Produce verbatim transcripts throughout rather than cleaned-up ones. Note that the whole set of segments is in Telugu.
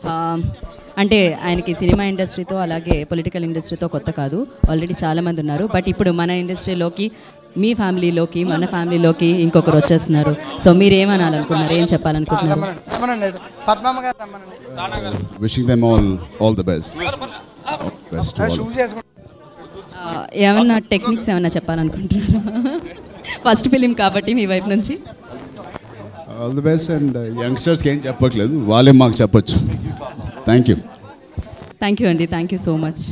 అంటే ఆయనకి సినిమా ఇండస్ట్రీతో అలాగే పొలిటికల్ ఇండస్ట్రీతో కొత్త కాదు, ఆల్రెడీ చాలామంది ఉన్నారు. బట్ ఇప్పుడు మన ఇండస్ట్రీలోకి, మీ ఫ్యామిలీలోకి, మన ఫ్యామిలీలోకి ఇంకొకరు వచ్చేస్తున్నారు. సో మీరు ఏమనాలనుకుంటున్నారు, ఏం చెప్పాలనుకుంటున్నారు? Wishing them all all the best. ఏమన్నా టెక్నిక్స్ ఏమన్నా చెప్పాలనుకుంటున్నారా? ఫస్ట్ ఫిలిం కాబట్టి మీ వైపు నుంచి ఆల్ ది బెస్ట్. అండ్ యంగ్స్టర్స్కి ఏం చెప్పట్లేదు, వాళ్ళే మాకు చెప్పొచ్చు. థ్యాంక్ యూ థ్యాంక్ యూ అండి, thank you so much.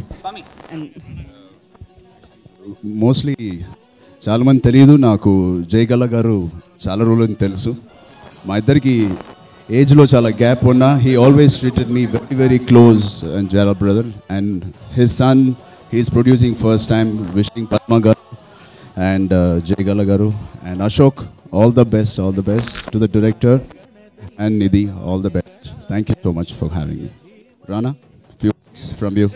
Mostly చాలామంది తెలియదు, నాకు జయగల గారు చాలా రోజులని తెలుసు. మా ఇద్దరికి ఏజ్లో చాలా గ్యాప్ ఉన్నా he always treated me very very close and Jayala brother. And his son he's producing first time. Wishing Padma garu and Jayagala garu and Ashok all the best, all the best to the director and Nidhi, all the best. Thank you so much for having me. Rana, few words from you.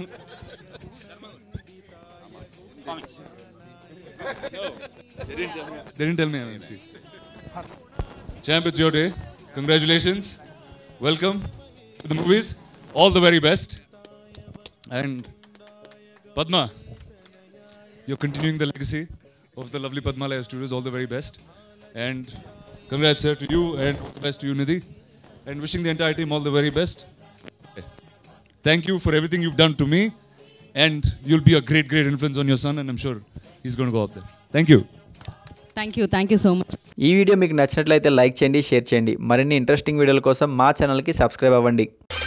No, they didn't tell me. They didn't tell me I'm M C. Champ, it's your day. Congratulations. Welcome to the movies. All the very best. And Padma, you're continuing the legacy of the lovely Padmalaya Studios. All the very best. And congrats, sir, to you, and all the best to you, Nidhi. And wishing the entire team all the very best. Thank you for everything you've done to me. And you'll be a great, great influence on your son, and I'm sure he's going to go out there. Thank you. Thank you thank you so much. ఈ వీడియో మీకు నచ్చినట్లయితే లైక్ చేయండి, షేర్ చేయండి. మరిన్ని ఇంట్రెస్టింగ్ వీడియోల కోసం మా ఛానల్కి సబ్స్క్రైబ్ అవ్వండి.